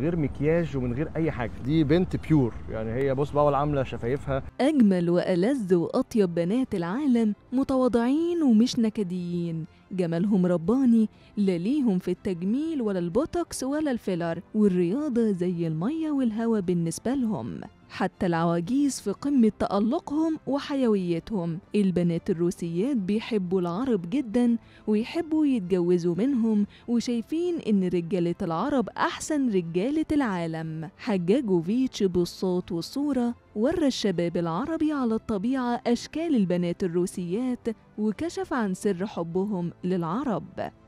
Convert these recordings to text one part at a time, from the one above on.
غير مكياج ومن غير اي حاجه. دي بنت بيور يعني، هي بص بقى ولا عامله شفايفها. أجمل وألذ وأطيب بنات العالم متواضعين ومش نكديين، جمالهم رباني، لا ليهم في التجميل ولا البوتوكس ولا الفيلر، والرياضة زي المية والهوا بالنسبة لهم. حتى العواجيز في قمة تألقهم وحيويتهم. البنات الروسيات بيحبوا العرب جدا ويحبوا يتجوزوا منهم، وشايفين إن رجالة العرب أحسن رجالة العالم. حجاجوفيتش بالصوت والصورة ورى الشباب العربي على الطبيعة أشكال البنات الروسيات، وكشف عن سر حبهم للعرب.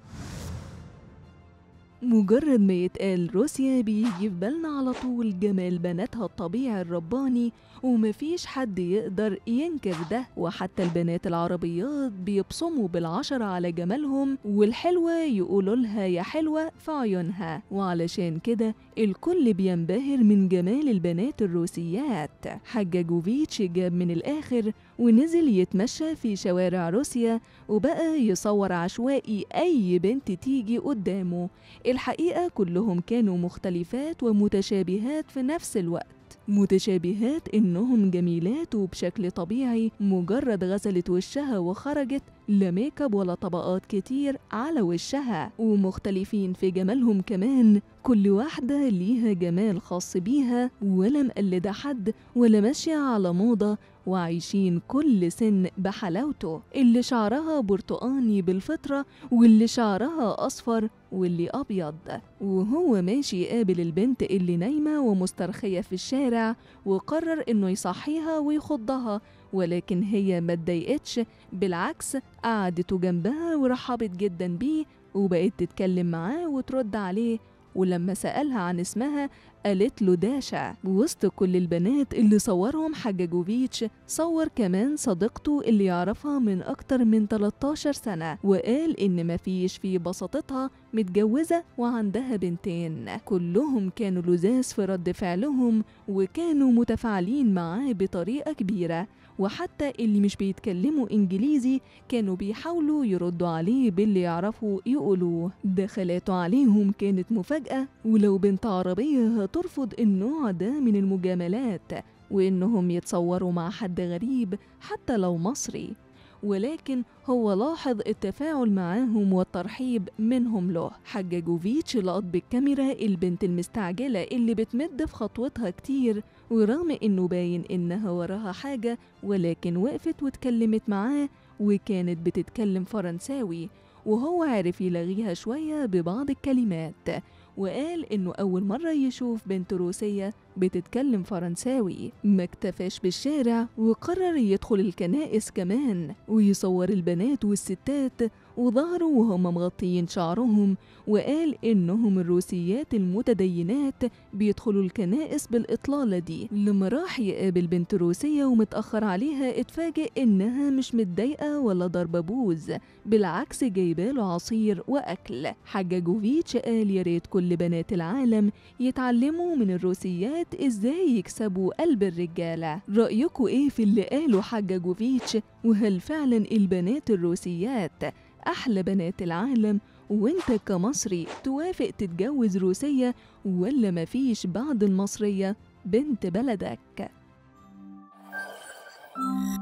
مجرد ما يتقال روسيا بيجي في بالنا على طول جمال بناتها الطبيعي الرباني، ومفيش حد يقدر ينكر ده. وحتى البنات العربيات بيبصموا بالعشرة على جمالهم، والحلوة يقولوا لها يا حلوة في عيونها. وعلشان كده الكل بينبهر من جمال البنات الروسيات. حجاجوفيتش جاب من الآخر ونزل يتمشى في شوارع روسيا، وبقى يصور عشوائي أي بنت تيجي قدامه. الحقيقة كلهم كانوا مختلفات ومتشابهات في نفس الوقت. متشابهات إنهم جميلات وبشكل طبيعي، مجرد غسلت وشها وخرجت، لا ميك اب ولا طبقات كتير على وشها. ومختلفين في جمالهم كمان، كل واحدة ليها جمال خاص بيها، ولا مقلدة حد ولا ماشية على موضة، وعايشين كل سن بحلاوته. اللي شعرها برتقاني بالفطرة، واللي شعرها أصفر، واللي أبيض. وهو ماشي يقابل البنت اللي نايمة ومسترخية في الشارع، وقرر إنه يصحيها ويخضها، ولكن هي ما اتضايقتش، بالعكس قعدته جنبها ورحبت جدا بيه، وبقت تتكلم معاه وترد عليه. ولما سألها عن اسمها قالت له داشا. وسط كل البنات اللي صورهم حجاجوفيتش، صور كمان صديقته اللي يعرفها من أكتر من 13 سنة، وقال إن مفيش في بساطتها، متجوزة وعندها بنتين. كلهم كانوا لذاذ في رد فعلهم، وكانوا متفاعلين معاه بطريقة كبيرة. وحتى اللي مش بيتكلموا إنجليزي كانوا بيحاولوا يردوا عليه باللي يعرفوا يقولوه. دخلاته عليهم كانت مفاجأة، ولو بنت عربية هترفض النوع ده من المجاملات، وإنهم يتصوروا مع حد غريب حتى لو مصري. ولكن هو لاحظ التفاعل معاهم والترحيب منهم له. حجاجوفيتش لقط بالكاميرا البنت المستعجلة اللي بتمد في خطوتها كتير، ورغم إنه باين إنها وراها حاجة، ولكن وقفت واتكلمت معاه، وكانت بتتكلم فرنساوي، وهو عرف يلغيها شوية ببعض الكلمات. وقال إنه أول مرة يشوف بنت روسية بتتكلم فرنساوي. ما اكتفاش بالشارع، وقرر يدخل الكنائس كمان، ويصور البنات والستات وظهروا وهم مغطيين شعرهم. وقال إنهم الروسيات المتدينات بيدخلوا الكنائس بالإطلالة دي. لما راح يقابل بنت روسية ومتأخر عليها، اتفاجئ إنها مش متضايقة ولا ضربة بوز، بالعكس جايباله عصير وأكل. حجاجوفيتش قال يا ريت كل بنات العالم يتعلموا من الروسيات إزاي يكسبوا قلب الرجالة. رأيكم إيه في اللي قاله حجاجوفيتش؟ وهل فعلا البنات الروسيات أحلى بنات العالم؟ وانت كمصري توافق تتجوز روسية، ولا مفيش بعد المصرية بنت بلدك؟